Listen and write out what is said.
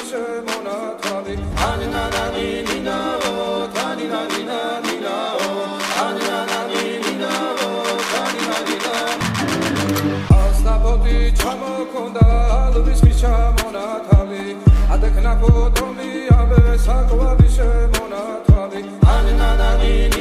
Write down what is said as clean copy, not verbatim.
შემონათვალი ანინანანინინაო თანინანინანინაო ანინანანინინაო თანინანინა ასნაფოდი ჩამოქონდა ალვის ჩამონათვალი ადექნაფო დრომი აბე საკვარი შემონათვალი ანინანანინინაო